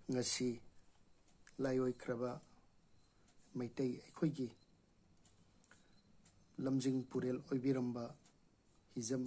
ngasi layoi kraba maitai akhoi lamjing purel oibiramba hizam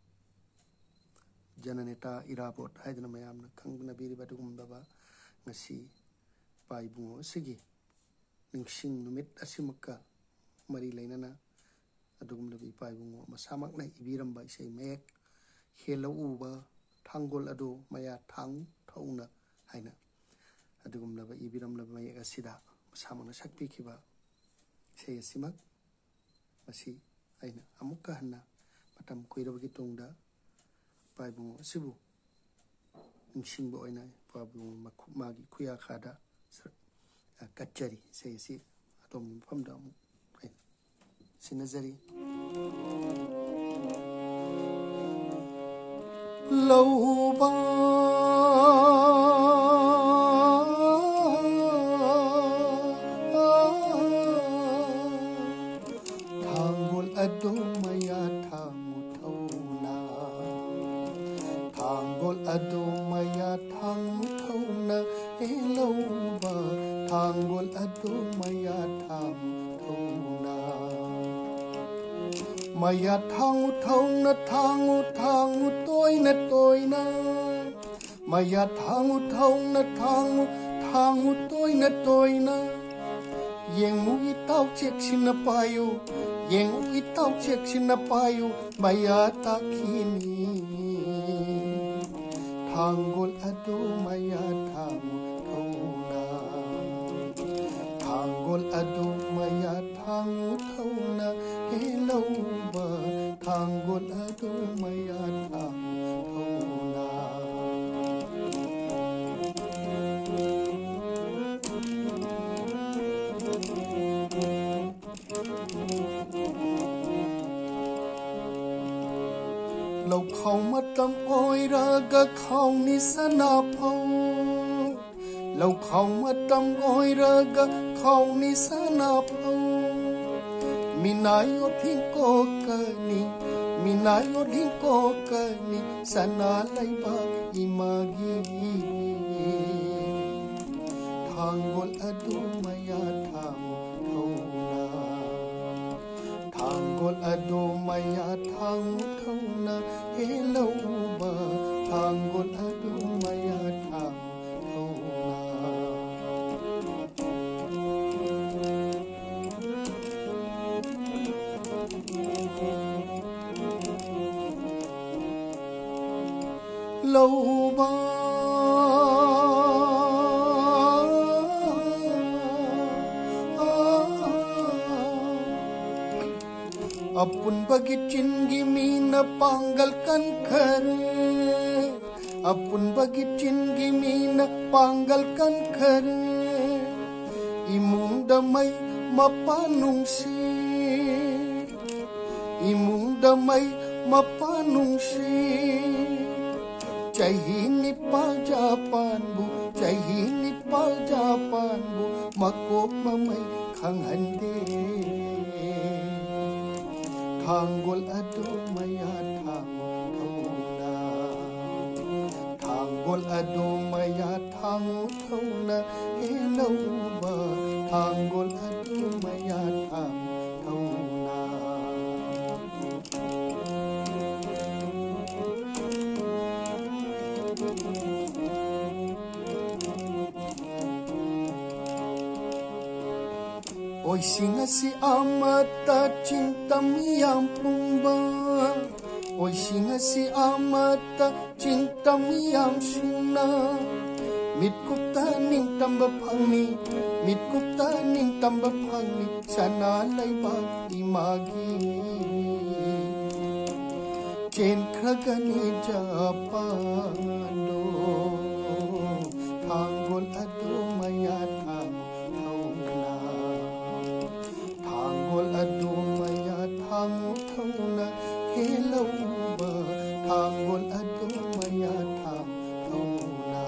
jananeta irabot haidana mayamna khangna biriba dugumdaba ngasi paibungo sigi ningsing numit asimaka mari lainana adugumdabi paibungo masamakna ibiramba isai mek helo uba thangol ado maya thang thauna haina adugumlaba ibiramlaba mayek asida masamana sakpi khiba sei asimak masi aina amukka hanna matam koirabagi tongda paibungo asibu ningsingba oina paibungo magi khuya khada kachari sei si atom famda amu sinazari lauba thangol ado maya thangu thauna thangol ado maya thangu thauna e lauba thangol ado maya thangu thauna maya thangu thauna thangu toina toina maya thangu thauna thangu toina toina yengu itau cheksina payu yengu itau cheksina payu maya takhini thangol ado maya thangu thauna thangol ado maya thangu thauna helauba thangol ado maya thangu thauna lau khau matam oira ga khau ni sana phau lau khau matam oira ga khau ni sana phau minayo thingko kani minayo thingko kani sana laiba imagi thangol adu maya thangu thauna thangol adu maya thangu thauna helauba thangol adu maya thangu lauba apun bagi cingi mina panggal kan khare apun bagi cingi mina panggal kan khare imung damai mapanung si imung damai mapanung si Cahini pal japan bu, cahini pal japan bu, makop mamay khang hande. Thanggol ado maya thangu thauna, thanggol ado maya thangu thauna, hello ba, thanggol ado maya thangu thauna. Oi singa si amata cinta miyam pumba, oi singa si amata cinta miyam sina. Mitkup taning tambah pangni, mitkup taning tambah pangni, sana laibag imagi. Chen kragani japano, thanggol ado maya ado maya thangu thauna hello ba thanggol ado maya thangu thauna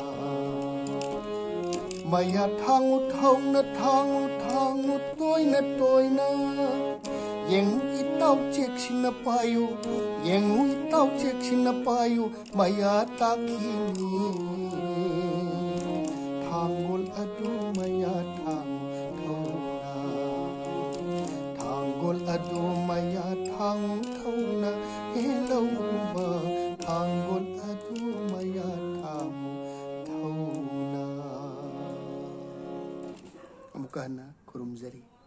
maya thangu thauna thangu toina yeng itau chek sina payu yeng itau chek sina payu maya takhini ꯑꯗꯨꯃꯌꯥ ꯊꯥꯡ ꯊꯧꯅ ꯍꯦꯜꯂꯧꯕ ꯊꯥꯡꯒꯣꯜ ꯑꯗꯨꯃꯌꯥ ꯊꯥꯡ ꯊꯧꯅ ꯑꯃꯨꯛꯀ ꯍꯟꯅ ꯈꯨꯔꯨꯝꯖꯔꯤ